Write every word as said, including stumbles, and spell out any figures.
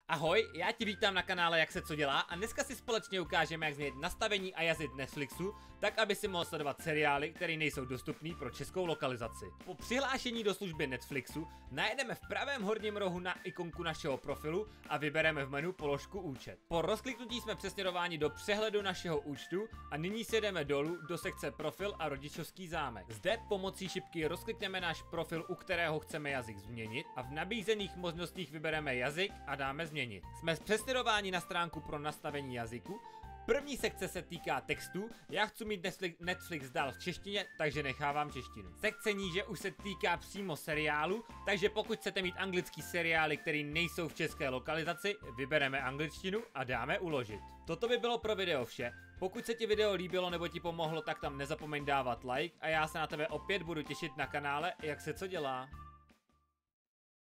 Ahoj, já ti vítám na kanále Jak se co dělá a dneska si společně ukážeme, jak změnit nastavení a jazyk Netflixu, tak aby si mohl sledovat seriály, které nejsou dostupné pro českou lokalizaci. Po přihlášení do služby Netflixu najedeme v pravém horním rohu na ikonku našeho profilu a vybereme v menu položku účet. Po rozkliknutí jsme přesměrováni do přehledu našeho účtu a nyní si jdeme dolů do sekce profil a rodičovský zámek. Zde pomocí šipky rozklikneme náš profil, u kterého chceme jazyk změnit a v nabízených možnostích vybereme jazyk a dáme změnit. Jsme přesměrováni na stránku pro nastavení jazyku. První sekce se týká textu, já chci mít Netflix, Netflix dál v češtině, takže nechávám češtinu. Sekce níže už se týká přímo seriálu, takže pokud chcete mít anglický seriály, které nejsou v české lokalizaci, vybereme angličtinu a dáme uložit. Toto by bylo pro video vše. Pokud se ti video líbilo nebo ti pomohlo, tak tam nezapomeň dávat like a já se na tebe opět budu těšit na kanále Jak se co dělá.